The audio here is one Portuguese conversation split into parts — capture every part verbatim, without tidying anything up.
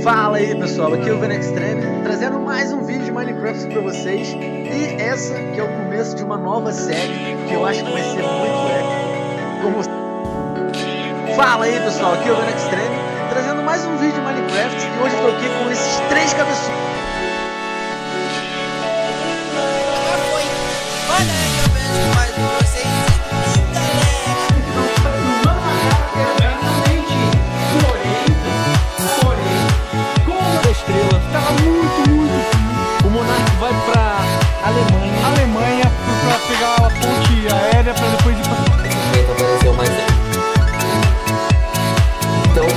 Fala aí pessoal, aqui é o Venextreme, trazendo mais um vídeo de Minecraft pra vocês. E essa que é o começo de uma nova série, que eu acho que vai ser muito legal. Como... Fala aí pessoal, aqui é o Venextreme, trazendo mais um vídeo de Minecraft. E hoje eu tô aqui com esses três cabeçudos. Olha aí, eu vejo mais um vocês. Vai pra Alemanha. Alemanha pra pegar a ponte aérea pra depois ir pra... Então apareceu mais aí. Então...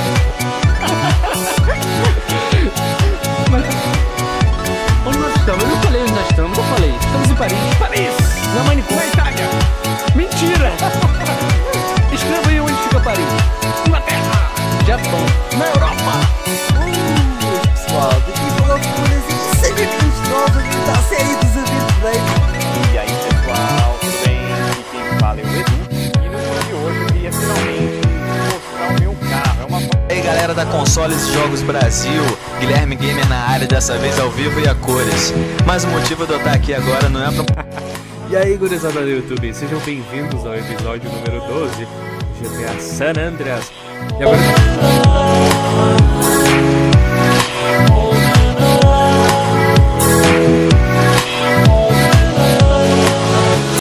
Mas... Onde nós estamos? Eu não falei onde nós estamos, eu falei. Estamos em Paris. Paris! Na Manicom. Na Itália. Mentira! Escreva aí onde fica Paris. Inglaterra. Japão. Na Europa. Uh, pessoal, daqui do loucuras e sempre que os novos da série dos Aventureiros. E aí pessoal, tudo bem? Aqui quem fala é o Edu. E no vídeo de hoje eu queria finalmente mostrar o meu carro. É uma... E aí galera da Consoles e Jogos Brasil, Guilherme Gamer na área, dessa vez ao vivo e a cores. Mas o motivo de eu estar aqui agora não é pra... E aí gurizada do YouTube, sejam bem-vindos ao episódio número doze de G T A San Andreas. E agora...